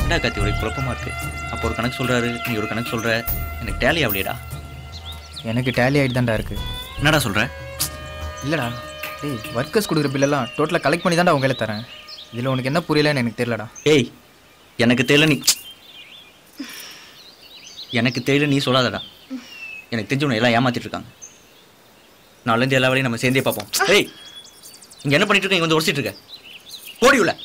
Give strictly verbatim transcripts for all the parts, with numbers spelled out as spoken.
என்னடா கத்தி ஒரு குழப்பமாக இருக்குது. அப்போ ஒரு கணக்கு சொல்கிறாரு, நீ ஒரு கணக்கு சொல்கிற. எனக்கு டேலி ஆகலையடா. எனக்கு டேலி ஆகிட்டு தான்டா இருக்குது. என்னடா சொல்கிற? இல்லைடா டேய், ஒர்க்கர்ஸ் கொடுக்குற பில்லெல்லாம் டோட்டலாக கலெக்ட் பண்ணி தான்டா உங்களே தரேன். இதில் உனக்கு என்ன புரியலன்னு எனக்கு தெரியலடா. ஏய், எனக்கு தெரியல. நீ எனக்கு தெரியல நீ சொல்லாதடா. எனக்கு தெரிஞ்சவனை எல்லாம் ஏமாற்றிட்டு இருக்காங்க. நாலுலேருந்து எல்லா வேலையும் நம்ம சேர்ந்தே பார்ப்போம். ஏய், இங்கே என்ன பண்ணிட்டு இருக்க? இங்கே வந்து உடச்சிட்டு இருக்க. ஓடி உள்ள.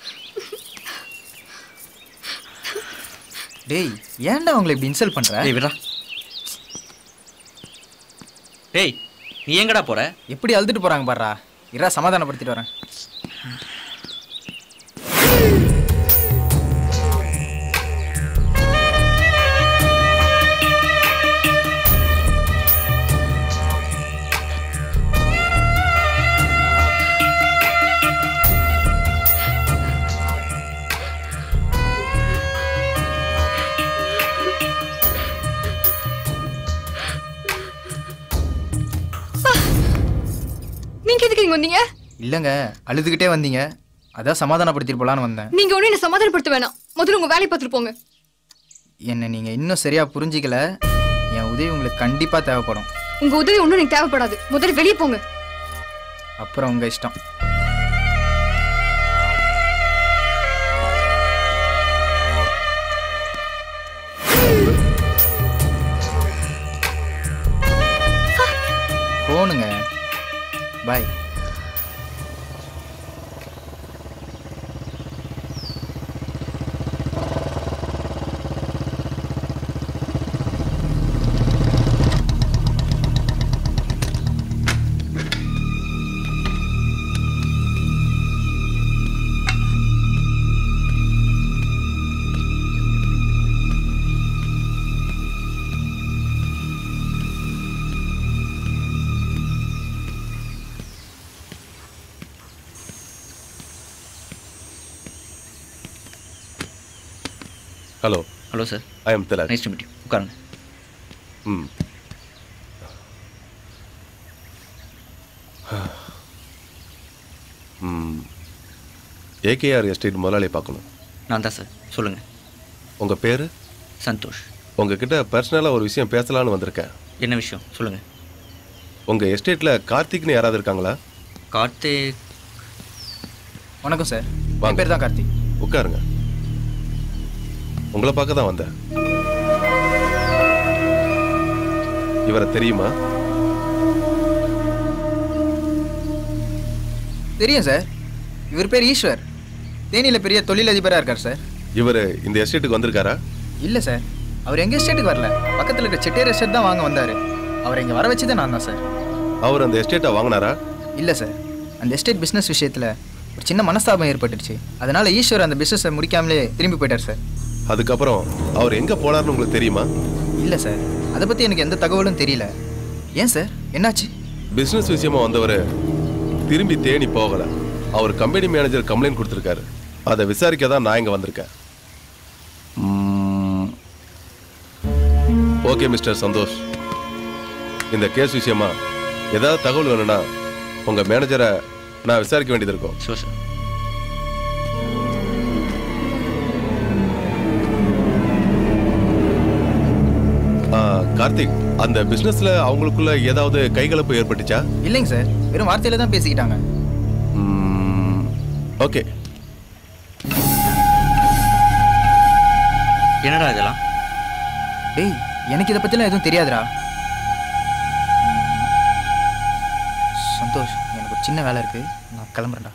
டேய், ஏன்டா அவங்களை இப்படி இன்சல்ட் பண்ணுற? ஏய் விட்றா. டேய், நீ எங்கடா போற? எப்படி அழுதுட்டு போகிறாங்க பாடுறா. இரா சமாதானப்படுத்திட்டு வரேன். வந்தீங்க? இல்லங்க, அழுதுகிட்டே வந்தீங்க. அதான் சமாதானப்படுத்திட்டு போலான்னு வந்தேன். நீங்க ஒண்ணு என்ன சமாதானப்படுத்த வேணாம். முதல்ல உங்க வேலையை பார்த்துட்டு போங்க. என்ன நீங்க இன்னும் சரியா புரிஞ்சிக்கல. என் உதவி உங்களுக்கு கண்டிப்பா தேவைப்படும். உங்க உதவி ஒண்ணும் எனக்கு தேவைப்படாது. முதல்ல வெளியே போங்க. அப்புறம் உங்க இஷ்டம். போனுங்க. Bye. Hello. Hello sir. I am Thelad. Nice to meet you. உட்காருங்க. ம் ம் ஏகேஆர் எஸ்டேட் முதலாளி பார்க்கணும். நான் தான் சார். சொல்லுங்கள். உங்கள் பேர்? சந்தோஷ். உங்ககிட்ட பர்சனலாக ஒரு விஷயம் பேசலான்னு வந்திருக்கேன். என்ன விஷயம்? சொல்லுங்கள். உங்கள் எஸ்டேட்டில் கார்த்திக்னு யாராவது இருக்காங்களா? கார்த்திக்? வணக்கம் சார். வாங்க. என் பேர் தான் கார்த்திக். உட்காருங்க. உங்களை பார்க்க தான் வந்தேன். இவரை தெரியுமா? தெரியும் சார். இவர் பேர் ஈஸ்வர். தேனியில் பெரிய தொழிலதிபராக இருக்கார் சார். இவர் இந்த எஸ்டேட்டுக்கு வந்திருக்காரா? இல்லை சார், அவர் எங்கள் எஸ்டேட்டுக்கு வரல. பக்கத்தில் இருக்க செட்டியார் எஸ்டேட் தான் வாங்க வந்தார். அவரை இங்கே வர வச்சு தான் நான் தான் சார். அவர் அந்த எஸ்டேட்டை வாங்கினாரா? இல்லை சார், அந்த எஸ்டேட் பிஸ்னஸ் விஷயத்தில் ஒரு சின்ன மனஸ்தாபம் ஏற்பட்டுருச்சு. அதனால் ஈஸ்வர் அந்த பிஸ்னஸை முடிக்காமலே திரும்பி போயிட்டார் சார். அதுக்கப்புறம் அவர் எங்கே போனார்னு உங்களுக்கு தெரியுமா? இல்லை சார், அதை பற்றி எனக்கு எந்த தகவலும் தெரியல. ஏன் சார், என்னாச்சு? பிஸ்னஸ் விஷயமா வந்தவர் திரும்பி தேனி போகலை. அவர் கம்பெனி மேனேஜர் கம்ப்ளைண்ட் கொடுத்துருக்காரு. அதை விசாரிக்க தான் நான் இங்கே வந்திருக்கேன். ஓகே மிஸ்டர் சந்தோஷ், இந்த கேஸ் விஷயமா ஏதாவது தகவல் வேணும்னா உங்கள் மேனேஜரை நான் விசாரிக்க வேண்டியது இருக்கும். Sure sir. கார்த்திக், அந்த பிசினஸ்ல அவங்களுக்குள்ள ஏதாவது கைகலப்பு ஏற்பட்டுச்சா? இல்லைங்க சார், வெறும் வார்த்தையில தான் பேசிக்கிட்டாங்க. ஓகே. என்னடா இதெல்லாம்? டேய், எனக்கு இதை பற்றிலாம் எதுவும் தெரியாதுடா. சந்தோஷ், எனக்கு ஒரு சின்ன வேலை இருக்கு, நான் கிளம்புறேன்டா.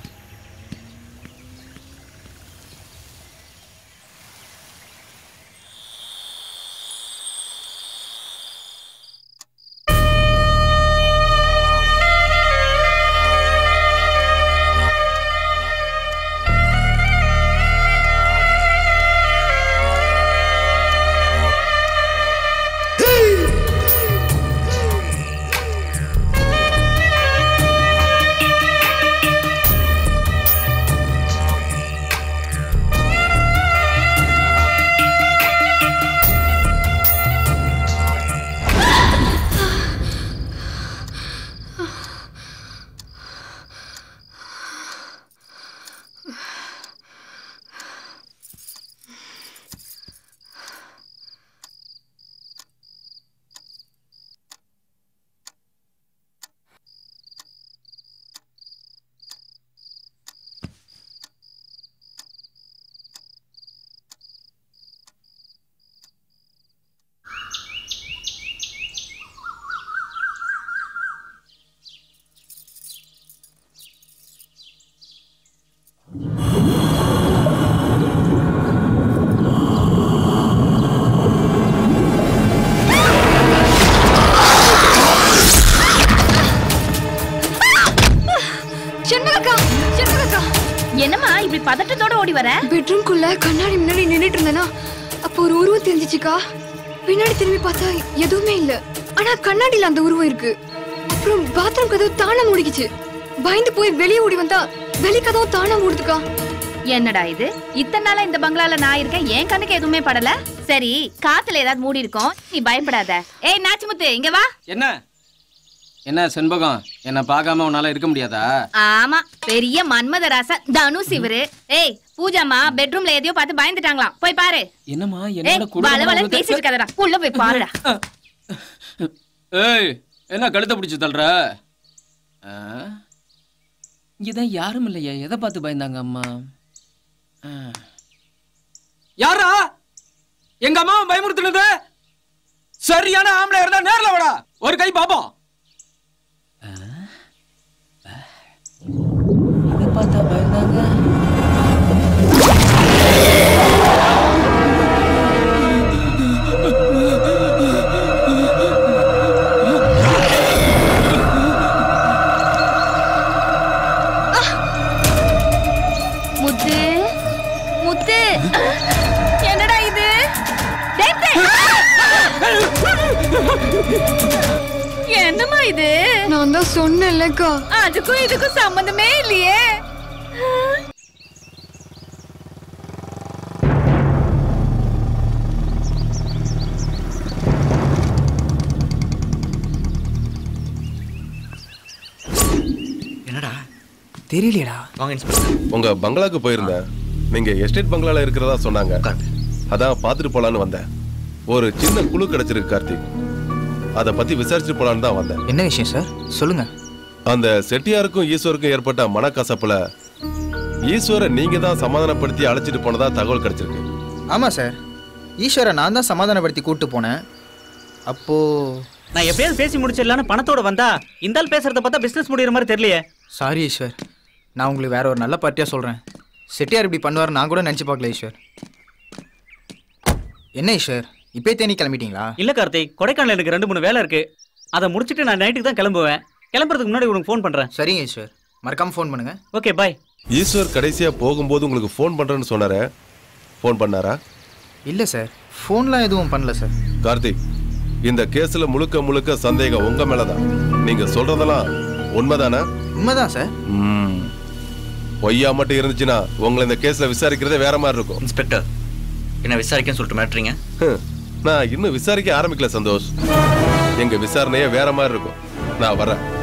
வர? பெட்ரூம்குள்ள கண்ணாடி முன்னாடி நின்னுட்டு இருந்தேனா அப்போ ஒரு உருவம் தெரிஞ்சிச்சுக்கா. பின்னாடி திரும்பி பார்த்தா எதுவுமே இல்ல. ஆனா கண்ணாடியில அந்த உருவம் இருக்கு. அப்புறம் பாத்ரூம் கதவு தானா மூடிக்கிச்சு. பயந்து போய் வெளியே ஓடி வந்தா வெளி கதவு தானா மூடுதுக்கா. என்னடா இது? இத்தனை நாளா இந்த பங்களால நான் இருக்கேன், என் கண்ணுக்கு எதுவுமே படல. சரி, காத்துல ஏதாவது மூடி இருக்கும், நீ பயப்படாத. ஏய் நாச்சிமுத்து, இங்க வா. என்ன என்ன செண்பகம், என்ன பார்க்காம உன்னால இருக்க முடியாதா? ஆமா, பெரிய மன்மதராசா தனுஷ் இவரு. ஏய் பூஜாமா பெட்ரூம்ல எதையோ பார்த்து பயந்துட்டாங்களாம், போய் பாரு. என்னம்மா ஏய் என்னோட வள வள குடும்பம் பேசிட்டு இருக்காதடா, உள்ள போய் பாருடா. ஏய் என்ன கழுத்தை பிடிச்சு தள்ளுற? இங்கதான் யாரும் இல்லையா? எதை பார்த்து பயந்தாங்க அம்மா? யாரா எங்க அம்மாவை பயமுறுத்துனது? சரியான ஆம்பளை இருந்தா நேர்ல வாடா, ஒரு கை பாப்போம். இதை பார்த்தா பயந்தாங்க. முத்து முத்து, என்னடா இது? என்னம்மா இது? நான் தான் சொன்னேன்லக்கா, அதுக்கும் இதுக்கும் சம்பந்தமே இல்லையே. என்னடா தெரியலையடா. வாங்க இன்ஸ்பெக்டர். உங்க பங்களாக்கு போயிருந்தேன். நீங்க எஸ்டேட் பங்களால இருக்கிறதா சொன்னாங்க. அதான் பார்த்துட்டு போலான்னு வந்தேன். ஒரு சின்ன குழு கிடைச்சிருக்கு கார்த்திக், அதை பத்தி விசாரிச்சுட்டு போலான்னு தான் வந்தேன். என்ன விஷயம் சார், சொல்லுங்க. அந்த செட்டியாருக்கும் ஈஸ்வருக்கும் ஏற்பட்ட மனக்கசப்புல ஈஸ்வரை நீங்க தான் சமாதானப்படுத்தி அழைச்சிட்டு போனதா தகவல் கிடைச்சிருக்கு. ஆமாம் சார், ஈஸ்வரை நான் தான் சமாதானப்படுத்தி கூப்பிட்டு போனேன். அப்போ நான் எப்பயாவது பேசி முடிச்சிடலான்னு பணத்தோட வந்தா இந்த ஆள் பேசுறத பார்த்தா பிசினஸ் முடிகிற மாதிரி தெரியலையே. சாரி ஈஸ்வர், நான் உங்களுக்கு வேற ஒரு நல்ல பார்ட்டியாக சொல்கிறேன். செட்டியார் இப்படி பண்ணுவார் நான் கூட நினச்சி பார்க்கல ஈஸ்வர். என்ன ஈஸ்வர், இப்போ தேனி கிளம்பிட்டீங்களா? இல்ல கார்த்திக், கொடைக்கானல் எனக்கு ரெண்டு மூணு வேலை இருக்கு, அதை முடிச்சுட்டு நான் நைட்டுக்கு தான் கிளம்புவேன். கிளம்புறதுக்கு முன்னாடி உனக்கு ஃபோன் பண்றேன். சரிங்க ஈஸ்வர், மறக்காம ஃபோன் பண்ணுங்க. Okay bye. ஈஸ்வர் கடைசியா போகும்போது உங்களுக்கு ஃபோன் பண்றேன்னு சொன்னாரே, ஃபோன் பண்ணாரா? இல்லை சார், ஃபோன்லாம் எதுவும் பண்ணல சார். கார்த்திக், இந்த கேஸ்ல முழுக்க முழுக்க சந்தேகம் உங்க மேலதான். நீங்க சொல்றதெல்லாம் உண்மைதானே? உண்மைதான் சார். ம், பொய்யா மட்டும் இருந்துச்சுன்னா உங்களை இந்த கேஸ்ல விசாரிக்கிறதே வேற மாதிரி இருக்கும். இன்ஸ்பெக்டர், என்ன விசாரிக்கன்னு சொல்லிட்டு மாட்டுறீங்க? நான் இன்னும் விசாரிக்க ஆரம்பிக்கல சந்தோஷ். எங்க விசாரணையே வேற மாதிரி இருக்கும். நான் வரேன்.